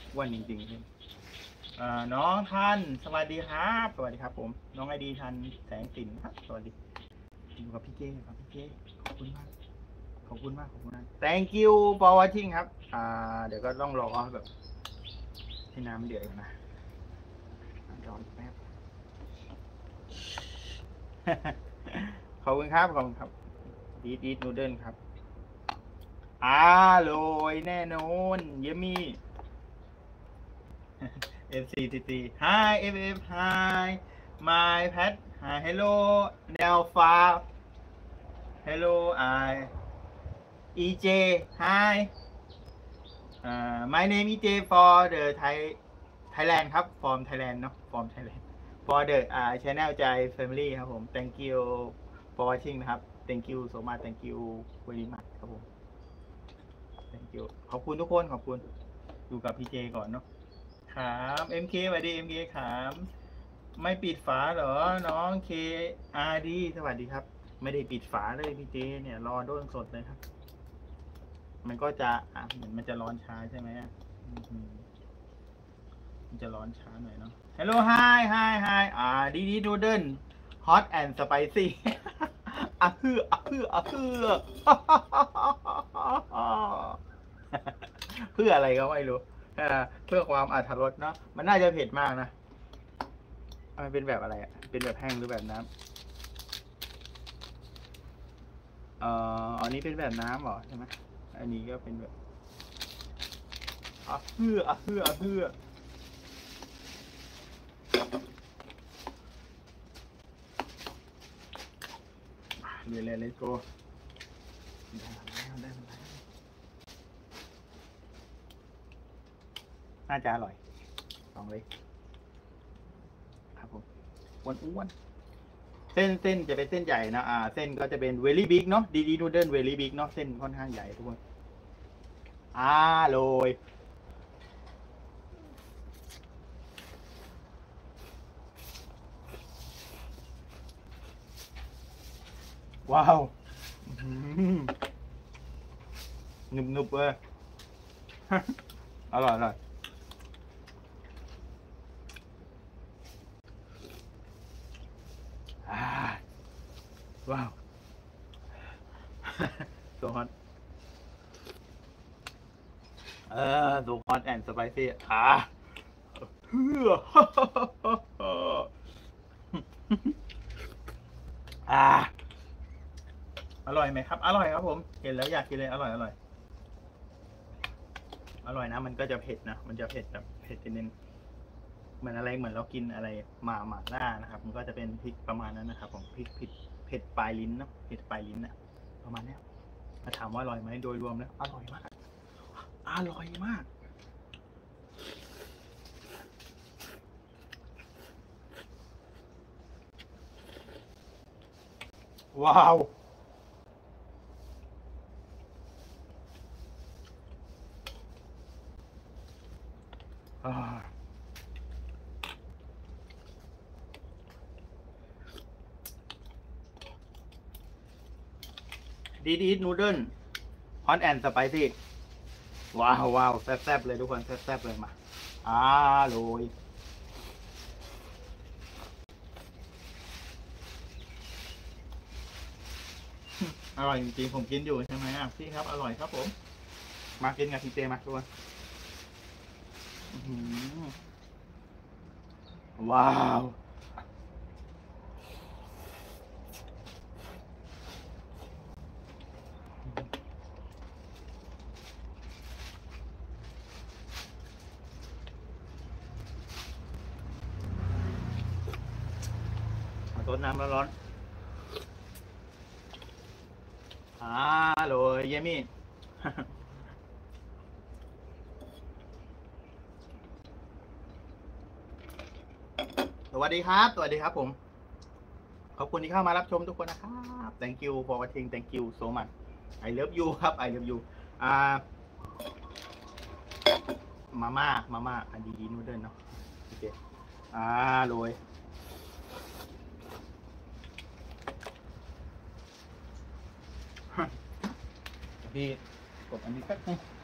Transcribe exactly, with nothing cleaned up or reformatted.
อ้วนจริงๆอ่าน้องทันสวัสดีครับสวัสดีครับผมน้องไอดีทันแสงสินครับสวัสดีอยู่กับพี่เจครับพี่เจขอบคุณมากขอบคุณมากขอบคุณมาก thank you for watching ครับอ่าเดี๋ยวก็ต้องรอแบบให้น้ำเดือดก่อนนะรออีกแป๊บ ขอบคุณครับขอบคุณครับดีดดีดนูเดิลครับอร่อยแน่นอนเยมี่ เอฟ ซี ที ที Hi เอฟ เอฟ Hi My Pet Hi Hello Nelfa Hello I อี เจ Hi uh, My name อี เจ for the Thai Thailand ครับ from Thailand เนาะ from Thailand for the uh, channel ใจ family ครับผม thank you for watching นะครับ thank you so much thank you very much ครับผม thank you ขอบคุณทุกคนขอบคุณอยู่กับพี่เจก่อนเนาะครับ เอ็ม เค สวัสดี เอ็ม เค ครับไม่ปิดฝาเหรอ น้อง เค อาร์ ดี สวัสดีครับ ไม่ได้ปิดฝาเลยพี่เจเนี่ย รอโดนสดเลยครับ มันก็จะอ่ะเหมือนมันจะร้อนช้าใช่ไหมมันจะร้อนช้าหน่อยเนาะ Hello hi hi hi อ่าดีดีนูเดิล hot and spicy อ่ะเฮืออ่ะเฮืออ่ะเฮือเพื่ออะไรก็ไม่รู้เพื่อความอรรถรสเนาะมันน่าจะเผ็ดมากนะมันเป็นแบบอะไรอ่ะเป็นแบบแห้งหรือแบบน้ำเอ่ออันนี้เป็นแบบน้ำเหรอใช่ไหมอันนี้ก็เป็นแบบอ่ะเฮืออ่ะเฮืออ่ะเฮือเรียนเรียนเลสโกน่าจะอร่อยลองเลยครับผมอ้วนอ้วนเส้นเส้นจะเป็นเส้นใหญ่นะอ่าเส้นก็จะเป็นเวลี่บิ๊กเนาะดีดีนูเดิลเวลี่บิ๊กเนาะเส้นค่อนข้างใหญ่ทุกคนอ่าโรยว้าวหนุบหนุบเลยอร่อยอร่อยว้าวโซฮอตเออโซฮอตแอนด์สไปซี่อ่าเฮืออ่าอร่อยไหมครับ อร่อยครับผม เห็นแล้วอยากกินเลยอร่อยอร่อยอร่อยนะมันก็จะเผ็ดนะมันจะเผ็ดแบบเผ็ดนิดเหมือนอะไรเหมือนเรากินอะไรหมาหมาล่านะครับมันก็จะเป็นพริกประมาณนั้นนะครับของพริกเผ็ดเผ็ดปลายลิ้นเนาะเผ็ดปลายลิ้นอะประมาณนี้ถ้าถามว่าอร่อยไหมโดยรวมแล้วอร่อยมากอร่อยมากว้าวดีดีนูเดิลฮอตแอนด์สไปซี่ว้าวว้าวแซ่บๆเลยทุกคนแซ่บๆเลยมาอร่อยอร่อยจริงๆผมกินอยู่ใช่ไหมอ่ะพี่ครับอร่อยครับผมมากินกับพี่เจมาทุกคนว้าวต้นน้ำร้อนๆอ่าโรยเยมี่สวัสดีครับสวัสดีครับผมขอบคุณที่เข้ามารับชมทุกคนนะครับ thank you for watching thank you so much I love you ครับ I love you อ่ามาม่ามาม่าอันดีๆนูเดิลเนาะโอเคอ่าโรยพี่กดอันนี้แป๊บนึง